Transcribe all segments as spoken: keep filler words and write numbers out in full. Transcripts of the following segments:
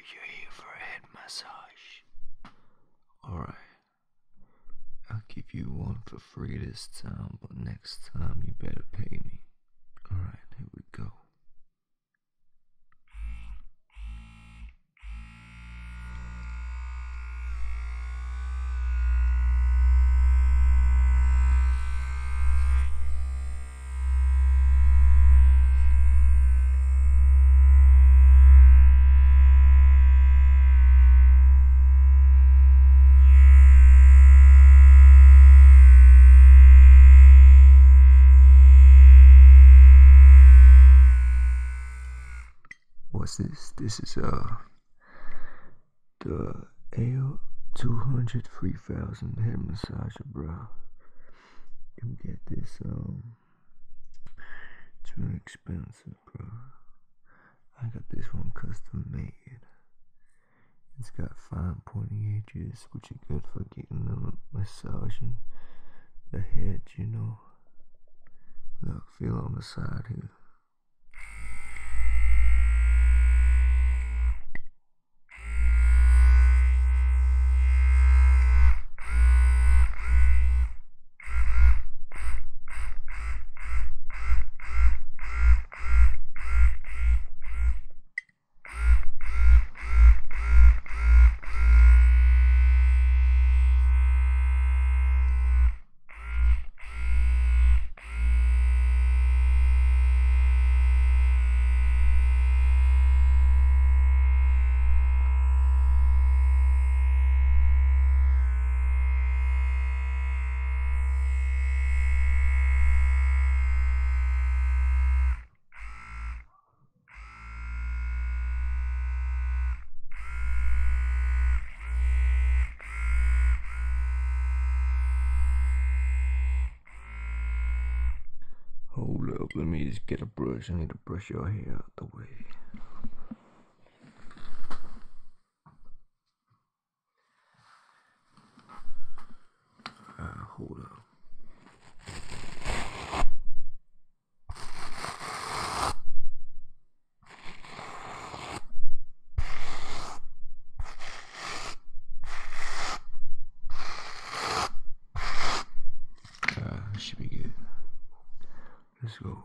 you're here for a head massage. Alright. I'll give you one for free this time, but next time you better pay me. Alright, here we go. What's this? This is uh the L two hundred three thousand head massager, bro. You get this, um, it's really expensive, bro. I got this one custom made. It's got fine pointy edges, which are good for getting them massaging the head, you know. Look, feel on the side here. Hold up, let me just get a brush. I need to brush your hair out the way. Uh, hold up. Uh, should be good. Let's go.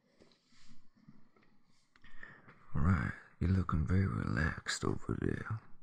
Alright, you're looking very relaxed over there.